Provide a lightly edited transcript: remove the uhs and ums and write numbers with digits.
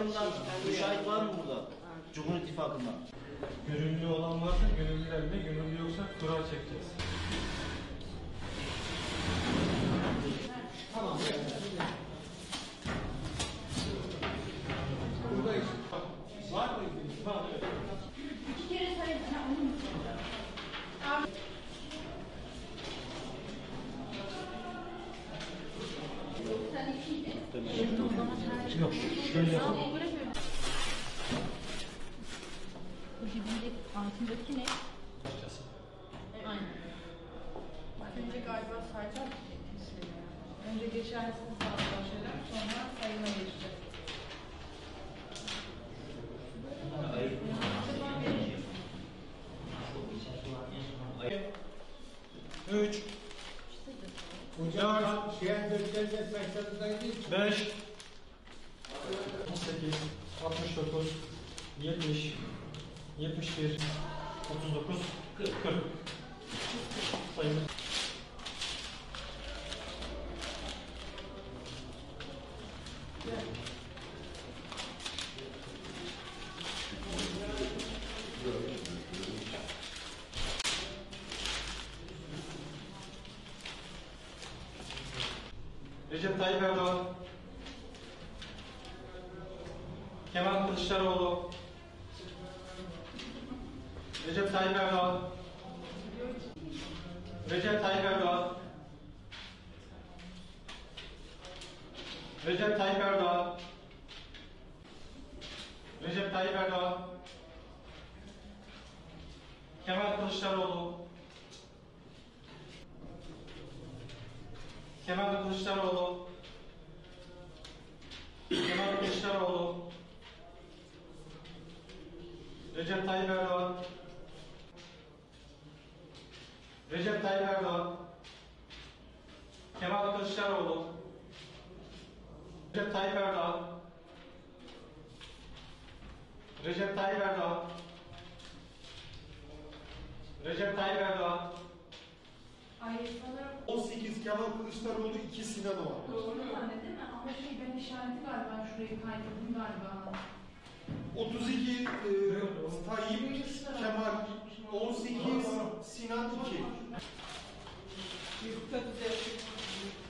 İttifakı'ndan müşahit var mı burada? Cumhur İttifakı'ndan. Gönüllü olan varsa gönüllülerle, gönüllü yoksa kura çekeceğiz. Tamam. Buradayız. Var mı? Var. İki kere sayın. Onu mu? Abi. Sen ikiydi. Yok, şöyle yapalım. Bu dibindeki altındaki ne? Aynen. Önce galiba sayacak. Önce geçersin saat başlayacak, sonra sayıma geçeceğiz. Üç. Hocam şehir bölgelerinde sayılarınızdaki 5 18 69 70 71 39 40 sayımız. Recep Tayyip Erdoğan, Kemal Kılıçdaroğlu, Recep Tayyip Erdoğan, Recep Tayyip Erdoğan, Recep Tayyip Erdoğan, Recep Tayyip Erdoğan, Kemal Kılıçdaroğlu, Kemal Kılıçdaroğlu, Kemal Kılıçdaroğlu, Recep Tayyip Erdoğan, Recep Tayyip Erdoğan, Kemal Kılıçdaroğlu, Recep Tayyip Erdoğan, Recep Tayyip Erdoğan, Recep Tayyip Erdoğan. Hayır, sanırım 18 Kemal Kılıçdaroğlu 2 Sinan Oğan. doğru anne değil mi? Ama ben işareti galiba şurayı kaydettim galiba. 32 Tayyip Kemal, 18 Sinan 2.